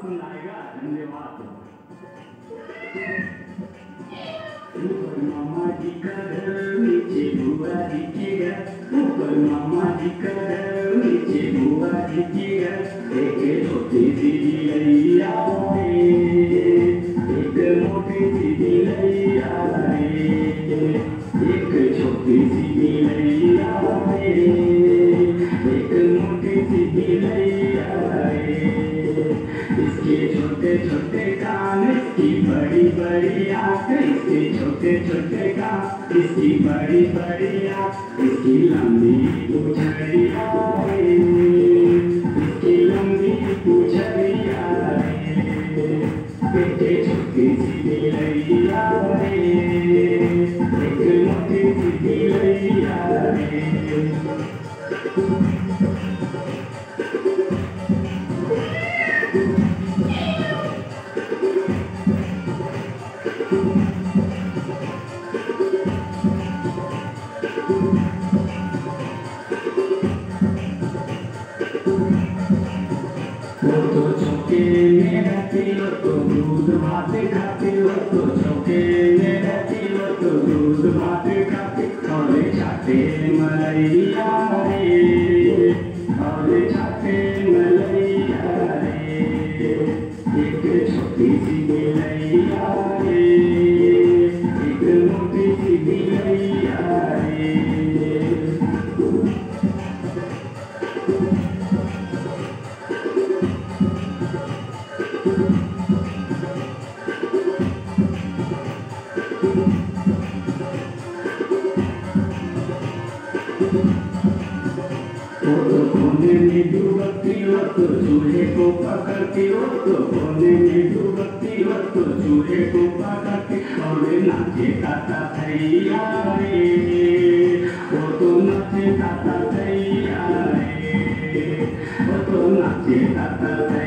पसंद आएगा। धन्यवाद। ऊपर मामा जी का घर, नीचे बुआ जी के घर। ऊपर मामा जी का घर, नीचे बुआ जी के घर। एक छोटी सी बिलैया रे, एक मोटी सी बिलैया रे। एक छोटी सी बिलैया रे, एक मोटी सी बिलैया रे। इसके छोटे छोटे कान, इसकी बड़ी बड़ी आँख। इसके छोटे छोटे कान, इसकी बड़ी बड़ी आँख। इसकी लंबी पूंछड़िया रे, इसकी लंबी पूंछड़िया रे। एक छोटी सी बिलैया रे, एक मोटी सी बिलैया रे। वो तो चौके में रहती, वो तो दूध भात खाती। वो तो चौके में रहती, वो तो दूध भात खाती। और चाटे मलैया रे, और चाटे मलैया रे। एक छोटी सी बिलैया रे, एक मोटी सी बिलैया रे। वो तो कोने में डूबती, वो तो चूहे को पकड़ती। वो तो कोने में डूबती, वो तो चूहे को पकड़ती। और नाचे ताता थैया रे, वो तो नाचे ताता थैया रे। वो तो नाचे ताता